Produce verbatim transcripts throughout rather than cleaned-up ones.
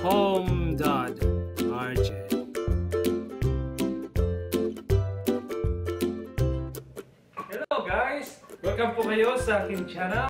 home dot r j. Hello guys! Welcome po kayo sa aking channel.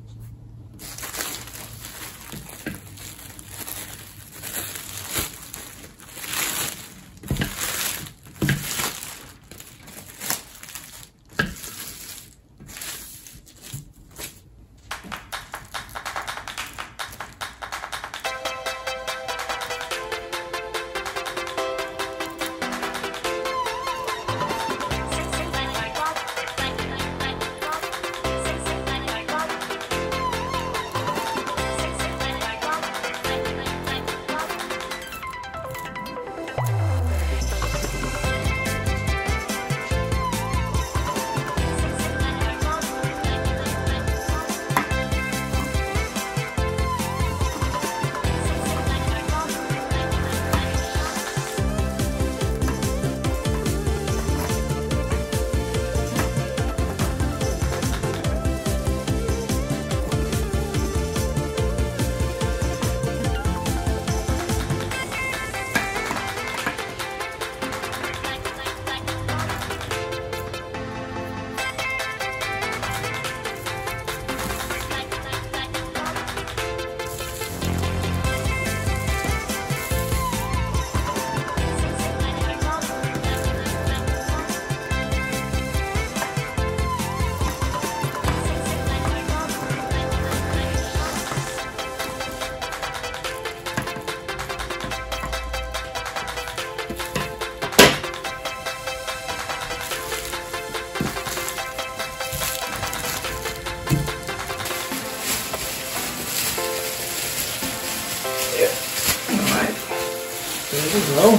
There we go.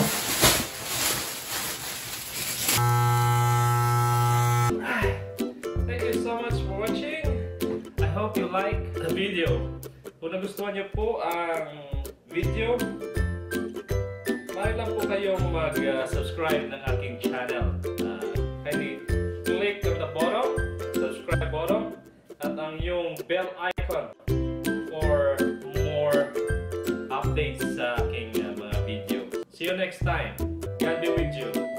Thank you so much for watching. I hope you like the video. Kung nagustuhan niyo po ang video, maaari lang po kayong mag-subscribe ng aking channel. Uh, kindly click on the bottom, subscribe button, at ang yung bell icon for more updates sa aking uh, mga video. See you next time. God be with you.